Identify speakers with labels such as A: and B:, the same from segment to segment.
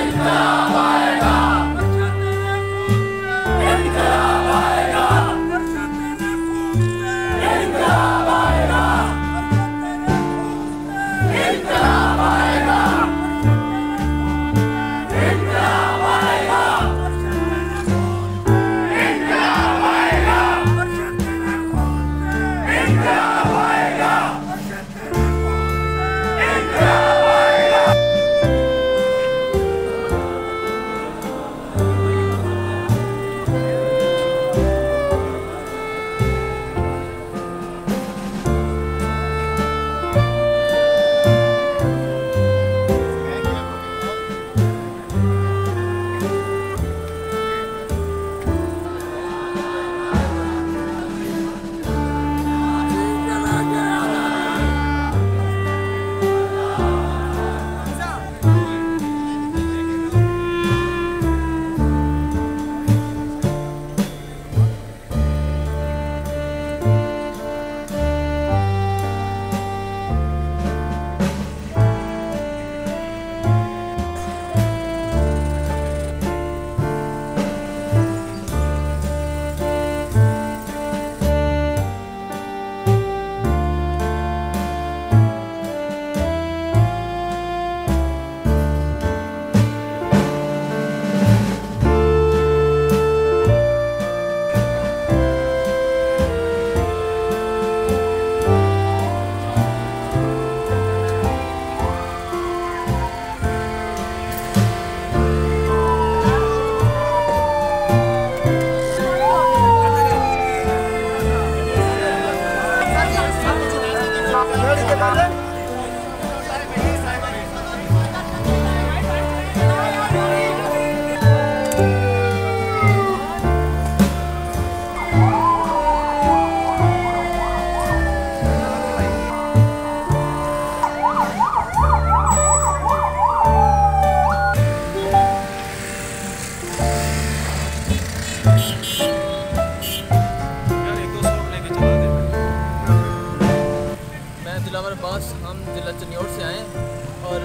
A: हम ज़िला चनियोट से आए और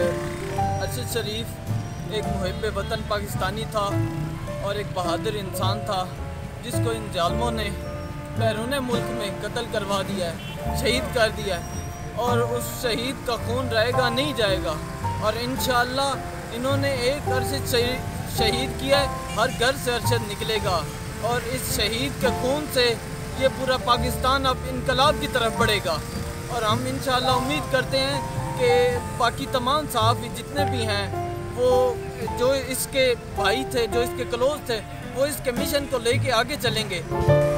A: अरशद शरीफ एक मुहिब वतन पाकिस्तानी था और एक बहादुर इंसान था जिसको इन जालमों ने बैरून मुल्क में कत्ल करवा दिया है, शहीद कर दिया है और उस शहीद का खून रहेगा नहीं जाएगा। और इंशाअल्लाह इन्होंने एक अरशद शहीद किया है, हर घर से अरशद निकलेगा और इस शहीद के खून से ये पूरा पाकिस्तान अब इनकलाब की तरफ बढ़ेगा। और हम इंशाअल्लाह उम्मीद करते हैं कि बाकी तमाम सहाफ़ी जितने भी हैं वो जो इसके भाई थे, जो इसके क्लोज थे, वो इसके मिशन को लेके आगे चलेंगे।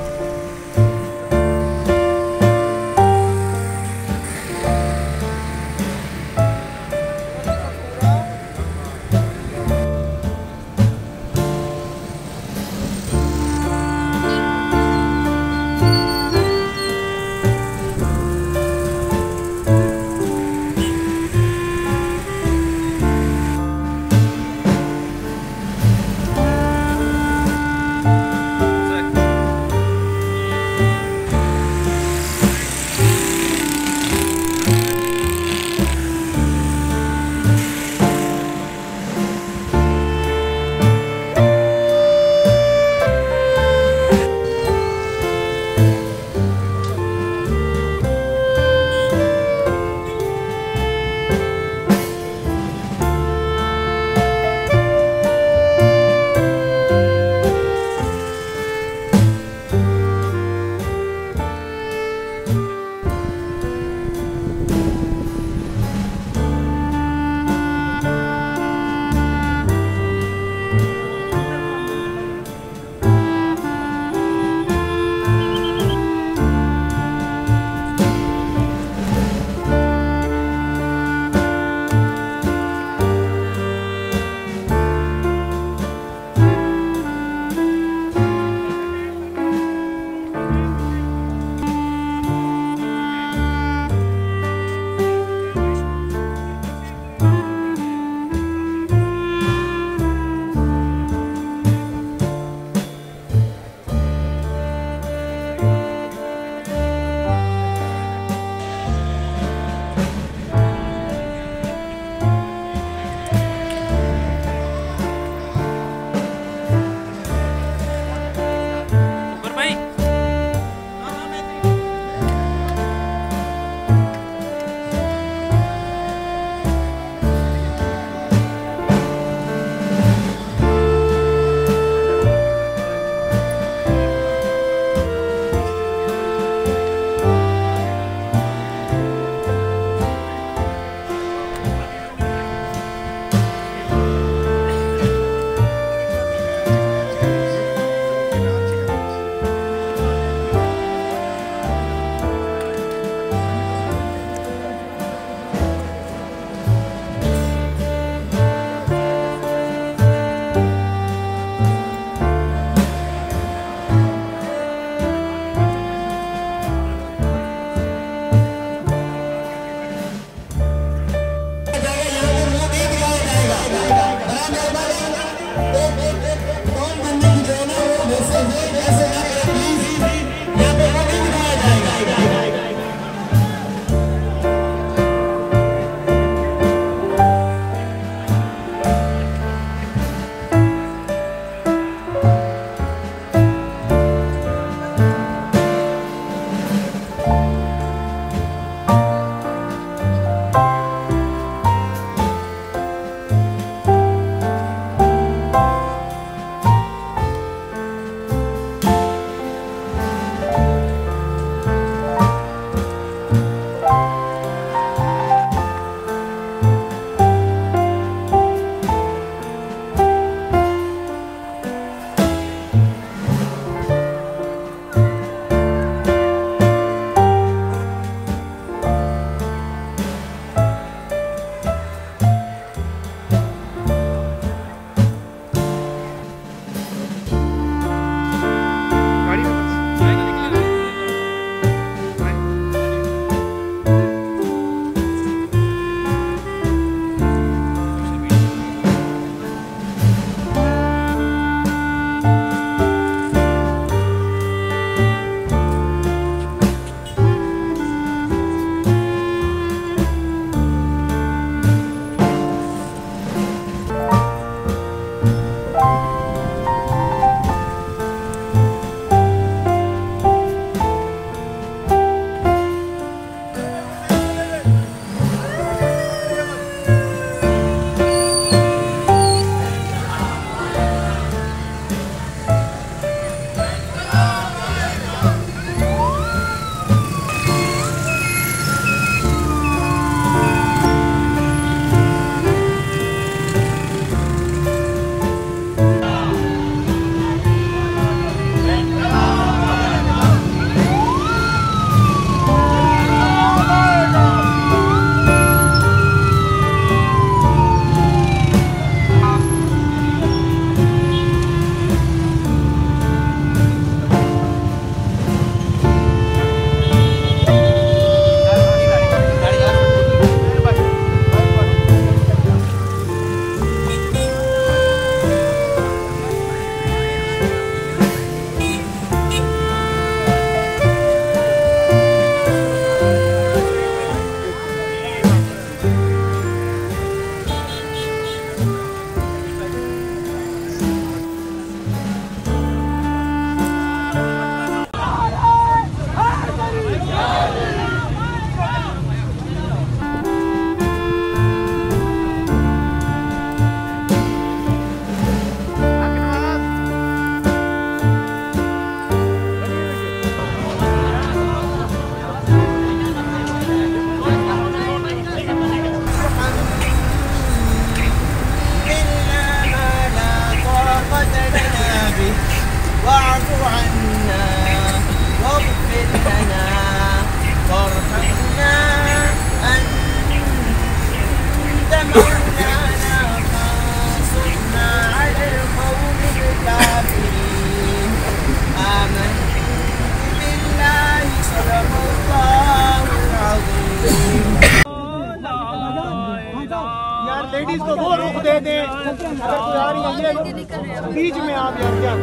B: लेडीज को वो रुख दे दे अगर कोई आ रही है ये बीच में आप यार क्या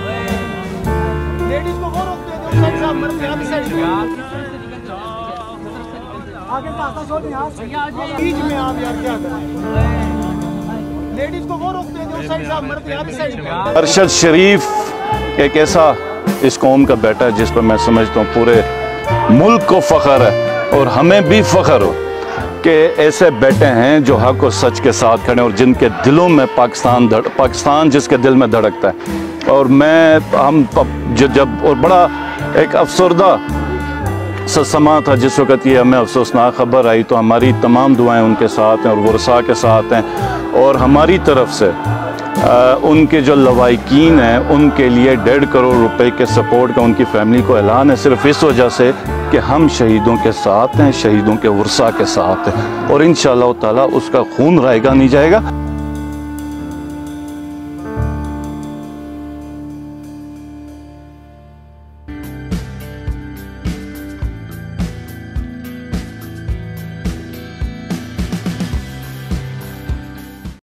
B: करें। लेडीज को वो रुख दे दे उस साइड साहब मर्द यहाँ भी साइड आगे रास्ता छोड़ यहाँ बीच में आप यार क्या करें। लेडीज को वो रुख दे दे उस साइड साहब मर्द यहाँ भी साइड।
C: अरशद शरीफ एक ऐसा इस कौम का बेटा है जिस पर मैं समझता हूँ पूरे मुल्क को फ़ख्र है और हमें भी फ़ख्र हो कि ऐसे बेटे हैं जो हक और सच के साथ खड़े और जिनके दिलों में पाकिस्तान जिसके दिल में धड़कता है। और जब और बड़ा एक अफसरदा समा था जिस वक़्त ये हमें अफसोसनाक खबर आई, तो हमारी तमाम दुआएं उनके साथ हैं और वर्सा के साथ हैं और हमारी तरफ से उनके जो लवाइकीन हैं उनके लिए 1.5 करोड़ रुपए के सपोर्ट का उनकी फैमिली को ऐलान है, सिर्फ इस वजह से कि हम शहीदों के साथ हैं, शहीदों के वर्सा के साथ हैं और इंशाअल्लाह ताला उसका खून रायगा नहीं जाएगा।